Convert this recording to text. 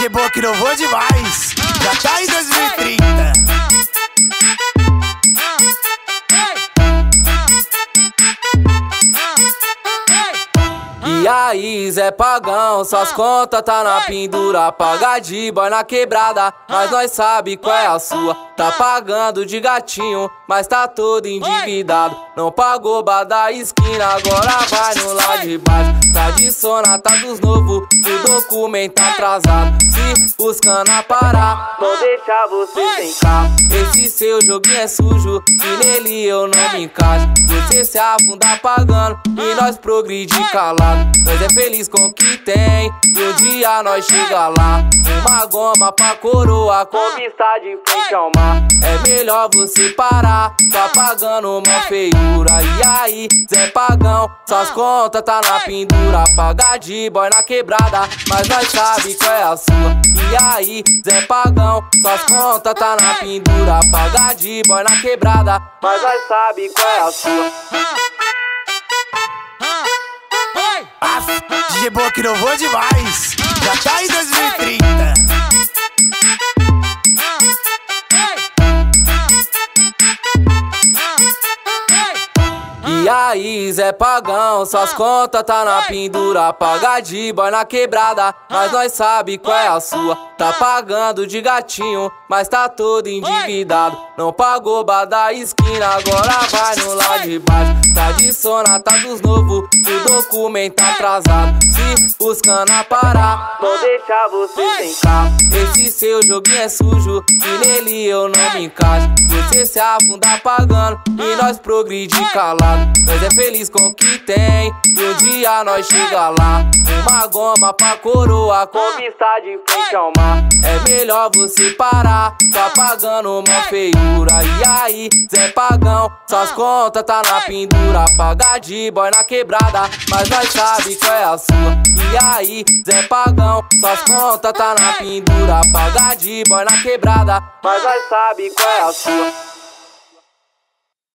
DJ Boca inovou demais. Já tá em 2030. E aí, Zé Pagão, suas contas tá na pendura. Paga de boy na quebrada, mas nós sabe qual é a sua. Tá pagando de gatinho, mas tá todo endividado. Não pagou bar da esquina, agora vai no lá de baixo. Tradiciona, tá dos novos, o documento atrasado. Se os cana parar, vou deixar você sem carro. Esse seu joguinho é sujo, e nele eu não me encaixo. Você se afunda pagando, e nós progredir calado. Nós é feliz com o que tem, e um dia nós chega lá. Uma goma pra coroa, com vista de frente ao mar. É melhor você parar, tá pagando uma feiura. E aí, Zé Pagão, suas contas tá na pendura. Paga de boy na quebrada, mas nós sabe qual é a sua. E aí, Zé Pagão, suas contas tá na pendura. Paga de boy na quebrada, mas nós sabe qual é a sua. DJ Boca inovou demais. Já tá em 2030. E aí, Zé Pagão, suas contas tá na pendura. Paga de boy na quebrada, mas nós sabe qual é a sua. Tá pagando de gatinho, mas tá todo endividado. Não pagou bar da esquina, agora vai no lá de baixo. Tradiciona, tá dos novos, o documento atrasado. Se os cana parar, vou deixar você sem carro. Esse seu joguinho é sujo, e nele eu não me encaixo. Você se afunda pagando, e nós progredir calado. Nós é feliz com o que tem, e um dia nós chega lá. Uma goma pra coroa, com vista de frente ao mar. É melhor você parar, tá pagando uma feiura. E aí, Zé Pagão, suas contas tá na pendura. Paga de boy na quebrada, mas nós sabe qual é a sua. E aí, Zé Pagão, suas contas tá na pendura. Paga de boy na quebrada, mas nós sabe qual é a sua.